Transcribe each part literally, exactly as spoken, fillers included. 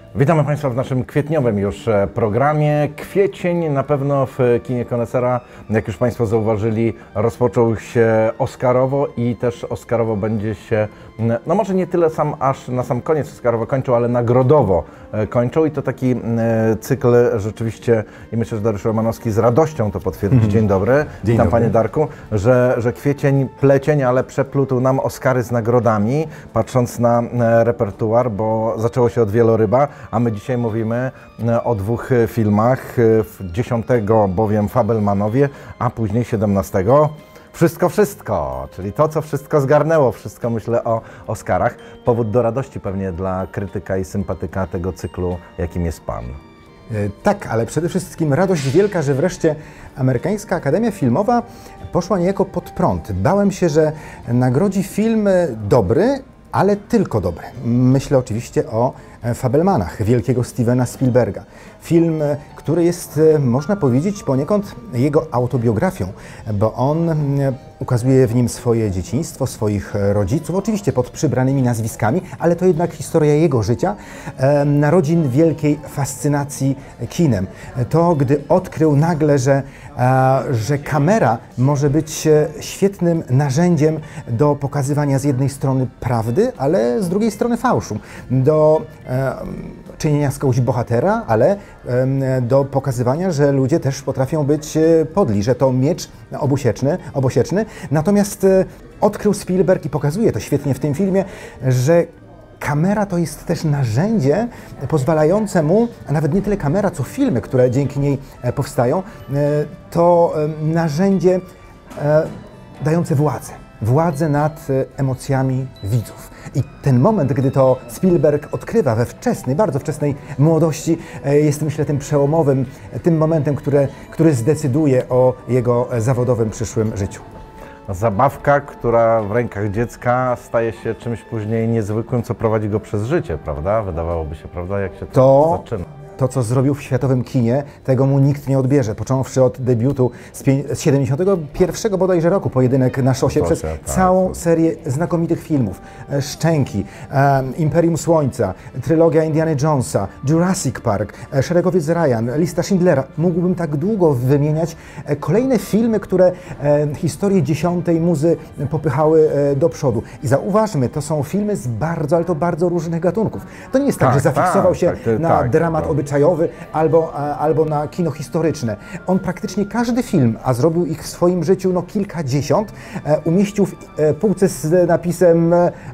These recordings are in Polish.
Witamy Państwa w naszym kwietniowym już programie. Kwiecień na pewno w kinie Konesera, jak już Państwo zauważyli, rozpoczął się oscarowo i też oscarowo będzie się, no może nie tyle sam aż na sam koniec oscarowo kończył, ale nagrodowo kończył i to taki cykl rzeczywiście, i myślę, że Dariusz Romanowski z radością to potwierdzi. Mm. Dzień dobry. Dzień Witam dobry. Panie Darku, że, że kwiecień, plecień, ale przeplótł nam Oscary z nagrodami, patrząc na repertuar, bo zaczęło się od Wieloryba, a my dzisiaj mówimy o dwóch filmach, dziesiątego bowiem Fabelmanowie, a później siedemnastego Wszystko, wszystko, czyli to, co wszystko zgarnęło, wszystko myślę o Oscarach. Powód do radości pewnie dla krytyka i sympatyka tego cyklu, jakim jest Pan. Tak, ale przede wszystkim radość wielka, że wreszcie Amerykańska Akademia Filmowa poszła niejako pod prąd. Bałem się, że nagrodzi film dobry, ale tylko dobry. Myślę oczywiście o Fabelmanach wielkiego Stevena Spielberga. Film, który jest, można powiedzieć, poniekąd jego autobiografią, bo on ukazuje w nim swoje dzieciństwo, swoich rodziców, oczywiście pod przybranymi nazwiskami, ale to jednak historia jego życia, narodzin wielkiej fascynacji kinem. To, gdy odkrył nagle, że, że kamera może być świetnym narzędziem do pokazywania z jednej strony prawdy, ale z drugiej strony fałszu, do czynienia z kogoś bohatera, ale do pokazywania, że ludzie też potrafią być podli, że to miecz obusieczny, obosieczny. Natomiast odkrył Spielberg i pokazuje to świetnie w tym filmie, że kamera to jest też narzędzie pozwalające mu, a nawet nie tyle kamera, co filmy, które dzięki niej powstają, to narzędzie dające władzę. Władzę nad emocjami widzów. I ten moment, gdy to Spielberg odkrywa we wczesnej, bardzo wczesnej młodości, jest, myślę, tym przełomowym, tym momentem, które, który zdecyduje o jego zawodowym przyszłym życiu. Zabawka, która w rękach dziecka staje się czymś później niezwykłym, co prowadzi go przez życie, prawda? Wydawałoby się, prawda? Jak się to, to... zaczyna. To, co zrobił w światowym kinie, tego mu nikt nie odbierze. Począwszy od debiutu z siedemdziesiątego pierwszego bodajże roku, Pojedynek na szosie, przez tak, całą tak. serię znakomitych filmów. Szczęki, um, Imperium Słońca, trylogia Indiana Jonesa, Jurassic Park, Szeregowiec Ryan, Lista Schindlera. Mógłbym tak długo wymieniać kolejne filmy, które e, historię dziesiątej muzy popychały e, do przodu. I zauważmy, to są filmy z bardzo, ale to bardzo różnych gatunków. To nie jest tak, tak że zafiksował tak, się tak, na tak, dramat tak. obyczajowy, albo, albo na kino historyczne. On praktycznie każdy film, a zrobił ich w swoim życiu no kilkadziesiąt, umieścił w półce z napisem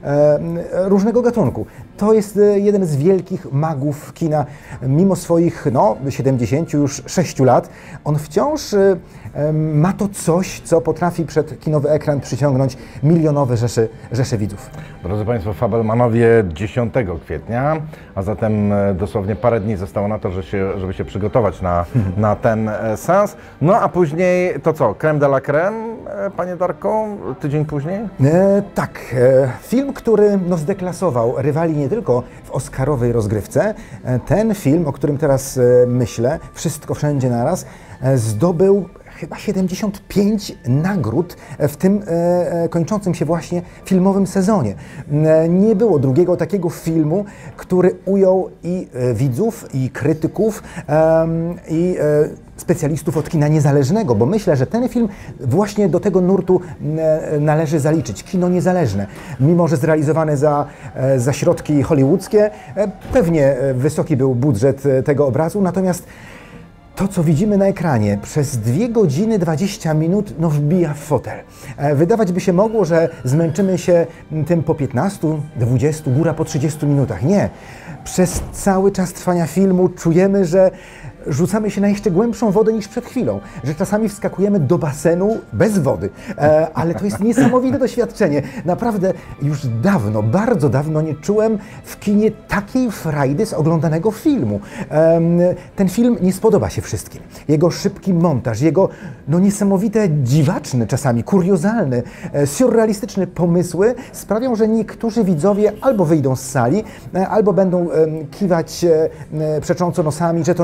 różnego gatunku. To jest jeden z wielkich magów kina. Mimo swoich no, siedemdziesięciu już sześciu lat, on wciąż ma to coś, co potrafi przed kinowy ekran przyciągnąć milionowe rzesze, rzesze widzów. Drodzy Państwo, Fabelmanowie dziesiątego kwietnia, a zatem dosłownie parę dni zostało na to, że się, żeby się przygotować na, na ten seans. No a później to co? Crème de la crème, Panie Darku? Tydzień później? E, tak. E, film, który no, zdeklasował rywali nie tylko w oscarowej rozgrywce. E, ten film, o którym teraz e, myślę, Wszystko wszędzie naraz, e, zdobył chyba siedemdziesiąt pięć nagród w tym e, kończącym się właśnie filmowym sezonie. E, nie było drugiego takiego filmu, który ujął i e, widzów, i krytyków, e, i e, specjalistów od kina niezależnego, bo myślę, że ten film właśnie do tego nurtu e, należy zaliczyć. Kino niezależne. Mimo że zrealizowane za, e, za środki hollywoodzkie, e, pewnie wysoki był budżet e, tego obrazu, natomiast to, co widzimy na ekranie, przez dwie godziny dwadzieścia minut no, wbija w fotel. Wydawać by się mogło, że zmęczymy się tym po piętnastu, dwudziestu, góra po trzydziestu minutach. Nie. Przez cały czas trwania filmu czujemy, że rzucamy się na jeszcze głębszą wodę niż przed chwilą, że czasami wskakujemy do basenu bez wody, e, ale to jest niesamowite doświadczenie. Naprawdę już dawno, bardzo dawno nie czułem w kinie takiej frajdy z oglądanego filmu. E, ten film nie spodoba się wszystkim. Jego szybki montaż, jego no, niesamowite, dziwaczne czasami, kuriozalne, e, surrealistyczne pomysły sprawią, że niektórzy widzowie albo wyjdą z sali, e, albo będą e, kiwać e, przecząco nosami, że to nie ich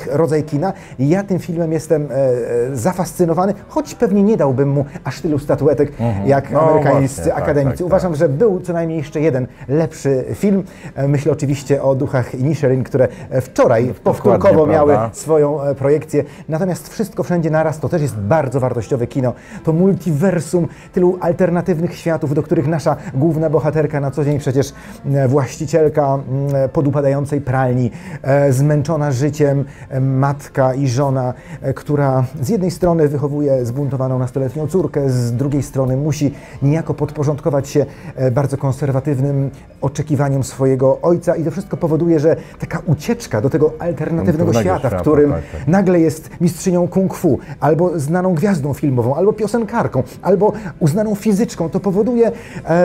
ich rodzaj kina. Ja tym filmem jestem e, e, zafascynowany, choć pewnie nie dałbym mu aż tylu statuetek, mhm. jak no, amerykańscy właśnie, akademicy. Tak, tak, Uważam, tak. że był co najmniej jeszcze jeden lepszy film. E, myślę oczywiście o Duchach Inisherin, które wczoraj powtórkowo miały swoją projekcję. Natomiast Wszystko Wszędzie Naraz to też jest bardzo wartościowe kino. To multiversum tylu alternatywnych światów, do których nasza główna bohaterka na co dzień przecież właścicielka podupadającej pralni, zmęczona życiem matka i żona, która z jednej strony wychowuje zbuntowaną nastoletnią córkę, z drugiej strony musi niejako podporządkować się bardzo konserwatywnym oczekiwaniom swojego ojca i to wszystko powoduje, że taka ucieczka do tego alternatywnego świata, świata, w którym tak, tak. nagle jest mistrzynią kung fu, albo znaną gwiazdą filmową, albo piosenkarką, albo uznaną fizyczką, to powoduje,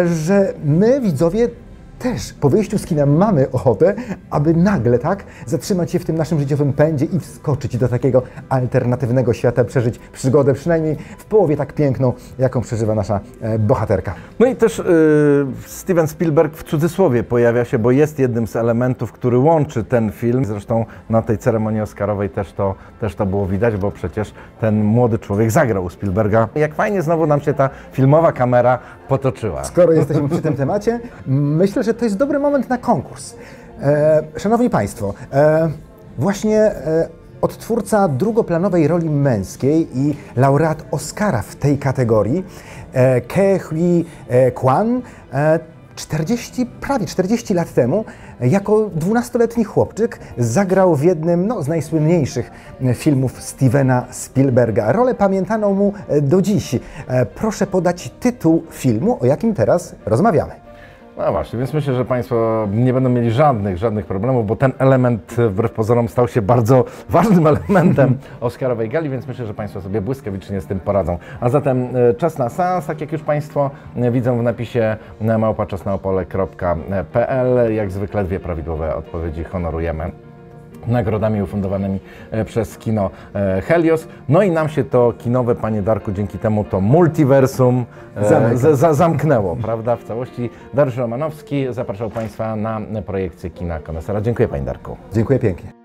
że my, widzowie, też po wyjściu z kina mamy ochotę, aby nagle tak zatrzymać się w tym naszym życiowym pędzie i wskoczyć do takiego alternatywnego świata, przeżyć przygodę przynajmniej w połowie tak piękną, jaką przeżywa nasza e, bohaterka. No i też yy, Steven Spielberg w cudzysłowie pojawia się, bo jest jednym z elementów, który łączy ten film. Zresztą na tej ceremonii oscarowej też to, też to było widać, bo przecież ten młody człowiek zagrał u Spielberga. Jak fajnie znowu nam się ta filmowa kamera potoczyła. Skoro jesteśmy przy tym temacie, myślę, że to jest dobry moment na konkurs. E, szanowni Państwo, e, właśnie e, odtwórca drugoplanowej roli męskiej i laureat Oscara w tej kategorii, e, Ke Huy Quan, e, czterdzieści, prawie czterdzieści lat temu jako dwunastoletni chłopczyk zagrał w jednym no, z najsłynniejszych filmów Stevena Spielberga. Rolę pamiętaną mu do dziś. E, proszę podać tytuł filmu, o jakim teraz rozmawiamy. No właśnie, więc myślę, że Państwo nie będą mieli żadnych, żadnych problemów, bo ten element wbrew pozorom stał się bardzo ważnym elementem Oscarowej gali, więc myślę, że Państwo sobie błyskawicznie z tym poradzą. A zatem czas na seans, tak jak już Państwo widzą w napisie małpa czas na opole kropka p l. Jak zwykle dwie prawidłowe odpowiedzi honorujemy nagrodami ufundowanymi przez kino Helios. No i nam się to kinowe, Panie Darku, dzięki temu to multiversum e, z, za, zamknęło, prawda, w całości. Dariusz Romanowski zapraszał Państwa na projekcję kina Konesera. Dziękuję, Panie Darku. Dziękuję pięknie.